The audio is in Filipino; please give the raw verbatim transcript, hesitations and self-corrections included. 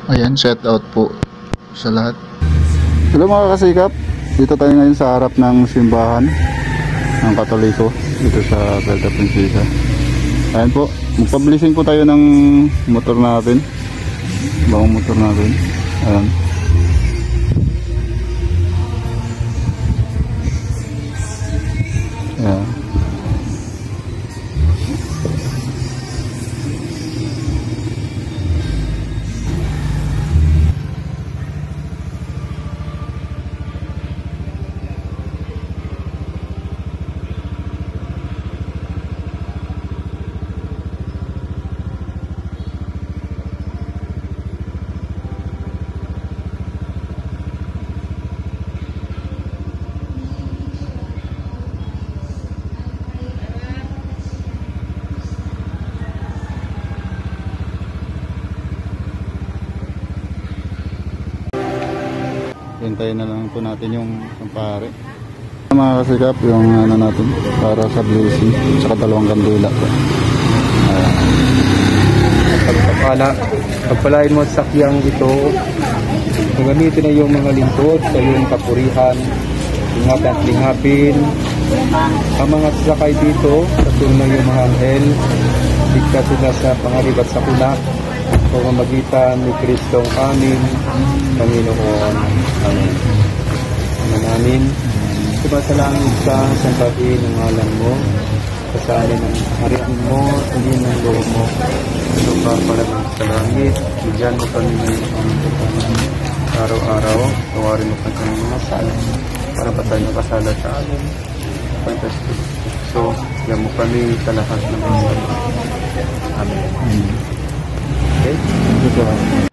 Ayan, shout out po sa lahat. Hello mga kasikap, dito tayo ngayon sa harap ng simbahan ng Katoliko dito sa Puerto Princesa. Ayan po, magpa-blessing po tayo ng motor natin, bagong motor natin. Ayan. Ayan. Hintayin na lang po natin yung sampare. Mga kasikap, yung ano natin para sa blessing, saka dalawang kandila po. Ayan. Pagpapala, pagpalain mo sa sakyang ito, gamitin na yung mga lingkod sa iyong kapurihan, ingatan at lingapin ang mga sakay dito, katulad ng iyong mga anghel, ligtas sila sa pangarib at sakuna, o mamagitan ni Kristong aming Panginoon. Amen. Amen namin. Sumasalangit ka, sampahin ang ngalan mo, kasanin ang harian mo, hindi ng loob mo. Ito pa pala sa langit, bigyan mo kami ng panginoon araw-araw, tawarin mo kami ng mga sala, para patay na kasala sa amin. Fantastic. So, yan mo kami sa lahat ng mga. Amen. Amen. Okay? Ito.